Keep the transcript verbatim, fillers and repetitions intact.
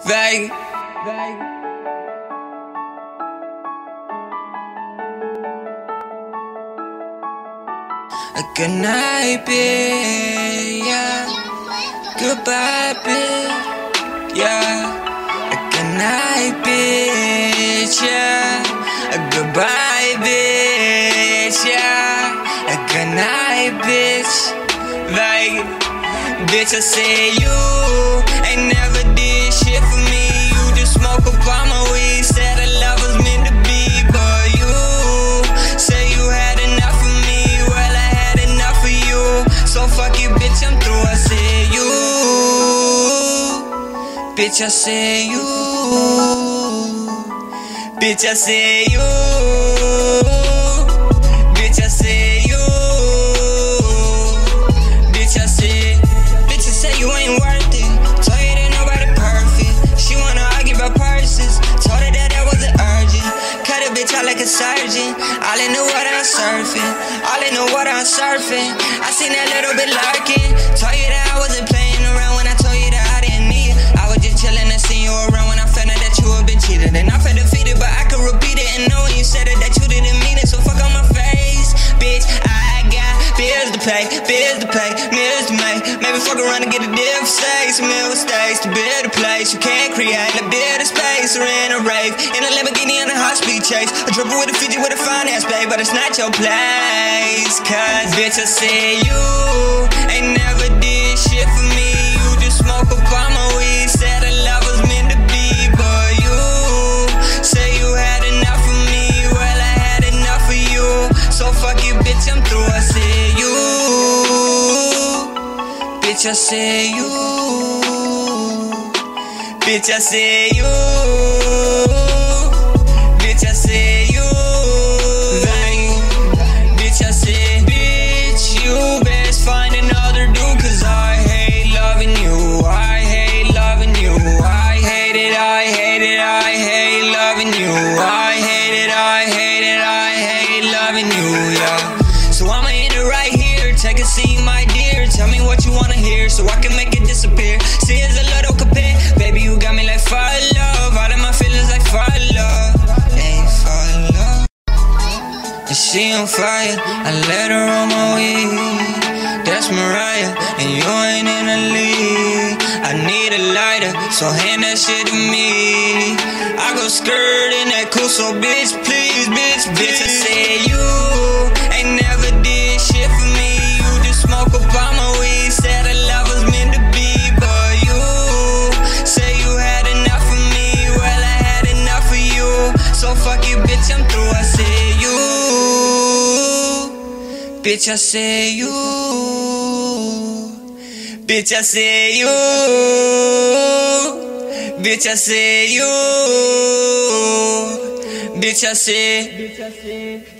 Véi. Good night, bitch, yeah. Goodbye, bitch, yeah. Good night, bitch, yeah. Goodbye, bitch, yeah. Good night, bitch, like, bitch, I say you ain't never did shit for me. You just smoke up all my weed, said our love was meant to be, but you say you had enough of me. Well, I had enough of you, so fuck you, bitch, I'm through. I say you, bitch, I say you, bitch, I say you, bitch, I say you, bitch, I say, bitch, I say you ain't worth it. Told you that nobody perfect. She wanna argue about purses. Told her that that wasn't urgent. Cut a bitch out like a surgeon. All in the water I'm surfing. All in the water I'm surfing. I seen that little bit lurking. Told you that I wasn't playing around when I told you that I didn't need it. I was just chilling and seeing you around when I found out that you had been cheated. And I felt defeated, but I could repeat it. And know when you said it that you didn't mean it. So fuck on my face, bitch. I got bills to pay, bills to pay, meals to make. Maybe fuck around and get a deal for steaks, some meal mistakes to build a place you can't create. Like build a space or in a rave, in a Lamborghini on a high speed chase. A dripper with a Fiji with a finance babe, but it's not your place. Cause bitch, I say you ain't never did shit for me. You just smoke up all my weed, said our love was meant to be, but you say you had enough of me. Well, I had enough of you, so fuck you, bitch, I'm through. I say you, bitch, I say you, bitch, I say you, bitch, I say you, bitch, I say, bitch, you best find another dude, cause I hate loving you, I hate loving you, I hate it, I hate it, I hate loving you, I hate it, I hate it, I hate loving you, yeah. So I'ma end it right here, take a seat, my dear. Tell me what you wanna hear, so I can make it disappear. See, it's a little compare, baby, you got me like fire love. All of my feelings like fire love, ain't fire love. And she on fire, I let her on my weed. That's Mariah, and you ain't in the league. I need a lighter, so hand that shit to me. I go skirt in that cool, so bitch, please, bitch, bitch. I say you ain't never did shit for me. You just smoke up all my weed, said our love was meant to be, but you say you had enough of me. Well, I had enough of you, so fuck you, bitch, I'm through. I say you, bitch, I say you, bitch, I say you, bitch, I say you, bitch, I say, bitch, I say.